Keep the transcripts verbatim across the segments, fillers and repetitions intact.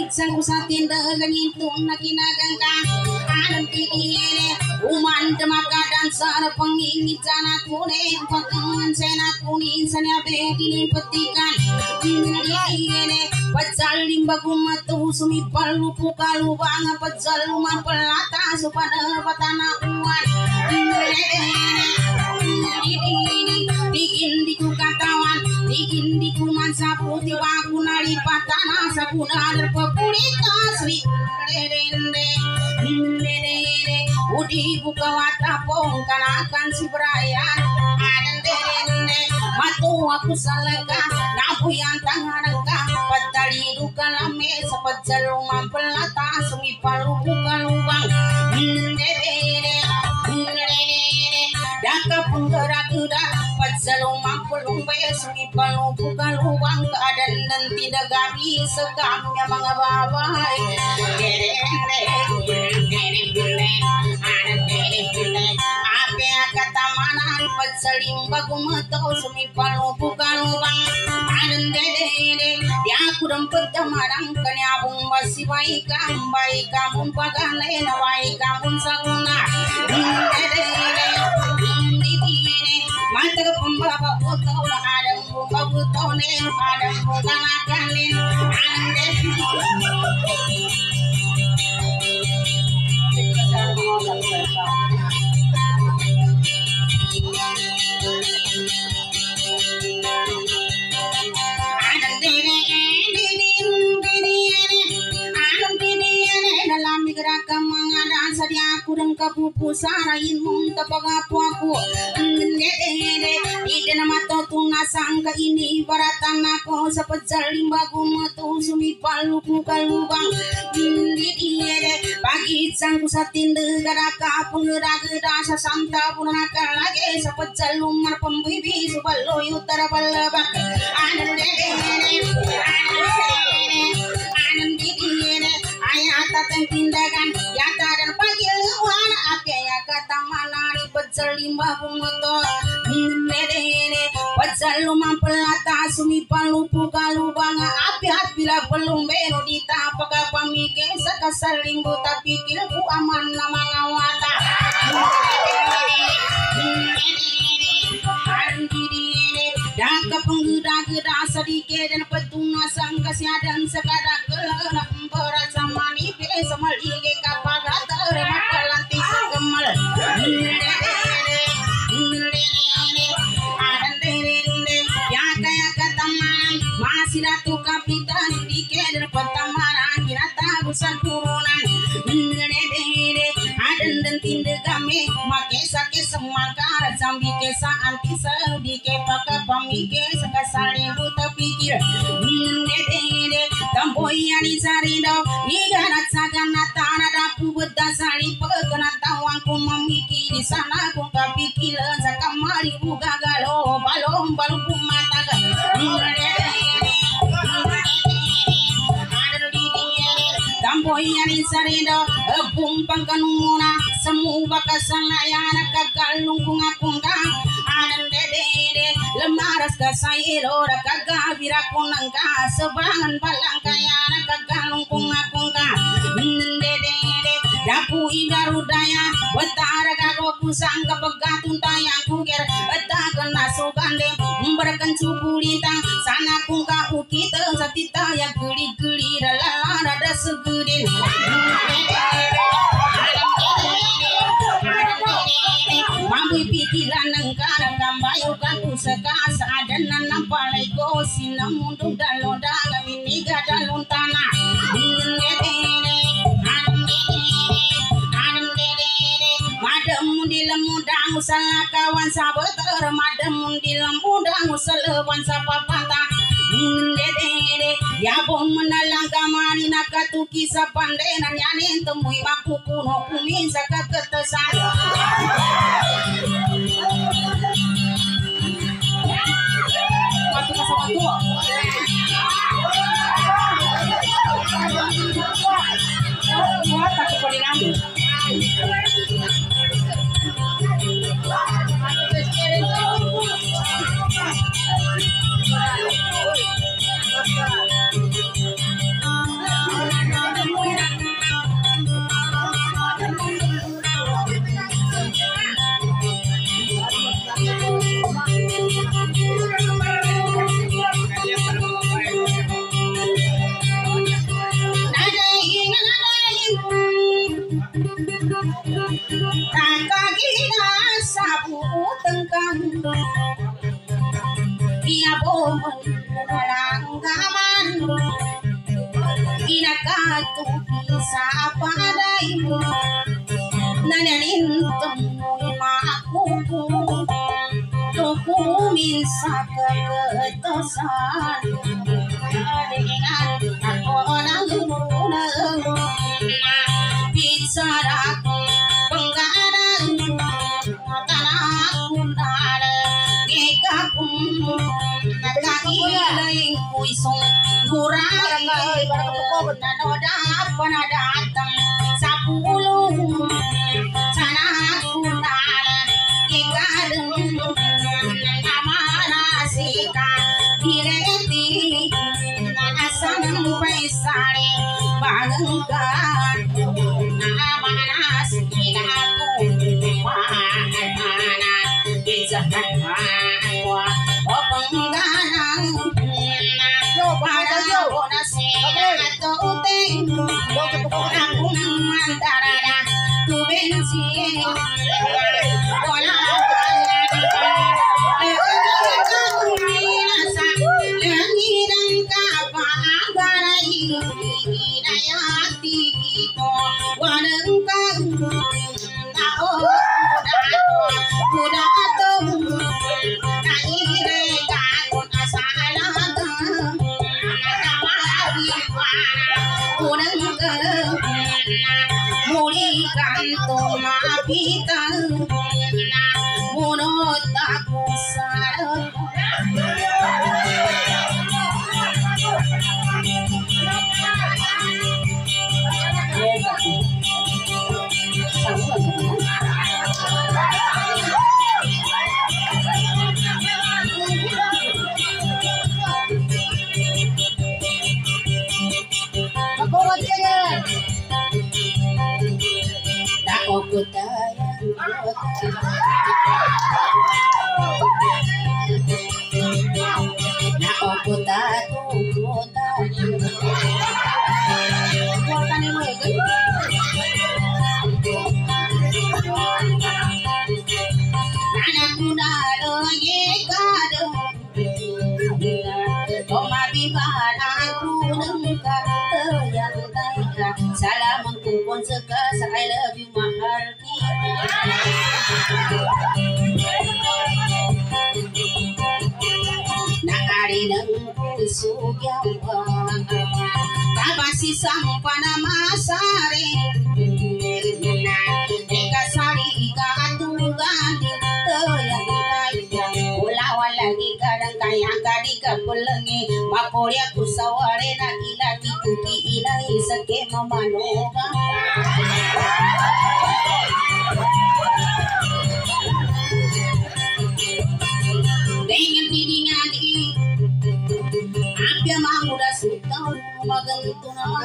sang kusatinda ganito na kinagangka alam titire uman demaka dan sar pengingit sana kuning patungan sena kuning sana bedini petikan titire pacal limba kumatu sumi palu pukalu bang pacal rumah pelata supana patana uan bikin di katawan bikin di kuman sapu tiba kunari patana sapuna berpulita sri rende rende udi buka watapong kanakan si Brian rende rende matu aku salaka napu yang tanganaka padali duka lame sapat jaluma pelata sumi palu buka lubang rende rende daka penggerak gerak jaluma pelumbe sumi palu buka lubang keadaan dan tidak gabi sekamnya mga babai apa kata mana pagsalimba gumatau sumi palu buka lubang adan dede dia kurang pertamarang kanyabung masih baik baik kamu pagane na baik kamu saguna dede mata ke pembaba botol ada bumba botol ne ada bukan akalin ande sadia kurang kapupu sarain mung tapagapu aku dede ide nama totuna sangka ini baratan aku sepejal limbagu metu sumi palu buka lubang dede pagi sangku satinde garaka penggera-gera sasanta punaka lagi sepejal lumar pembibi subalo yutara balabak anan dede anan dede ayat tindakan ya dan pagi luar ake ya kata mana pecel limbah bungoto dede pecel lumang pelata sumi palu buka lubang api api lah belum beno ditapak pamike sekasar limbu tapi kilku aman nama ngawata daka penggeda-geda sedikit dan petuna sangka siadan sekadar kelana empera sama nipe sama lige kapagata remakalanti segemal ya kaya kataman masih ratu kapitan dike dan pertamaran kira tagusan turunan adan dan tinde kami make sakit semakar sambil kesa anti saudi ke pakai pamike sekasari buta pikir dede tampoyan isarido igana sagana tana dapu bedasari pekena tawangku memiki di sana ku kapikir sakamari buka galo balom balom mata tampoyan isarido bumpang kanuna semu bakasan layana kagalung kungakungka anan dede lemaras kasayiro rakaga virakunangka sebangan balang kayana kagalung kungakungka dede dapu igarudaya betara kago kusang kapegatun tayang kuger betakan nasugande memberikan subulita sana kungka ukita satita ya geli-geli lalala rada segedin mampu pikiran nengkara kambayo kaku sekasa dan nanam palai ko sinamundung daloda ini gadalun tanah madem di lemudang salah kawan sabeter madem di lemudang selewan sapapata dede ya bom menalang kamari nakatuki sapandenan yanin temui aku kuno kumisa keketesan waktu kasih waktu buat aku perinambu Kakagina sabu tengkang Ia bomen langgaman Inakatu bisa padai Nananin temui makuku Tuku minsa keketosan Dengan aku orang gunung Bicara penggadang Tanah kundara Ngekapun Nakahilaing kuisong Gurai Nanoda panadatang Sapulong Sana kundara Ngekadang Amanasika Direti Asang paisare Bagangkan Amanasika Kumpana Bizahanwa Opengganang Pada bonasnya Atau uteng Aku mantarada Tu bensin Bola I love you, my heart. Nakari ng puso yawa, kabasi sampana masari. Ikasari ikatugan toyang kaya, ulawan lagi kadang kaya kadi kapulangi. Makorya kusaware na ilaki tuki inay sake mamanoga. Dengan didingani Apya mamuda sutau magantu nama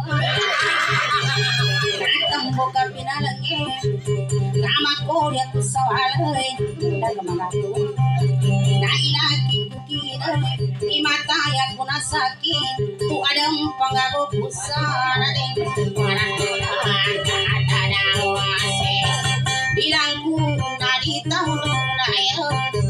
Natang boka pinalangi Kama korya kusawalay Dagamagatu Nailaki kukina Imataya kunasaki Tu adam panggago pusana Bilangku naditaw na ayo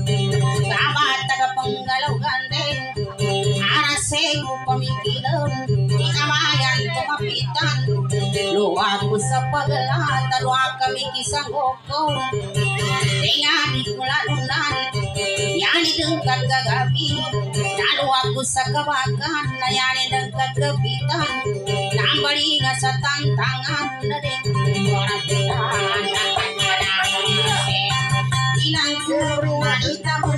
Penggalaw gandeng Araseng pamikilan Inamayan tumapitan Luwa ko sa paglahat Luwa kami kisang okong Kaya di ko lalunan Yani ng kagagabi Naluwa ko sa kabakan Nayani ng kagabitan Nambali nga sa tantangan Na rin Waratunan Inang kuro Manita mo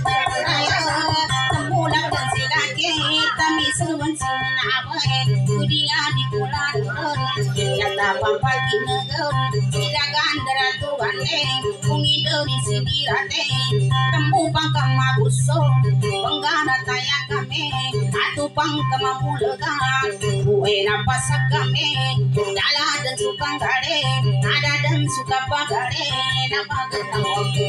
Kami semen sinabay Kudinya di bulan Jata pampagi negeri Sidagan deratu gandeng Kungi dari sidirate Tempu pangkang mabuso Penggana taya kami Atu pangkang mamulagan Kue napasak kami Dala dan suka gade Ada dan suka pagade Napagetang waktu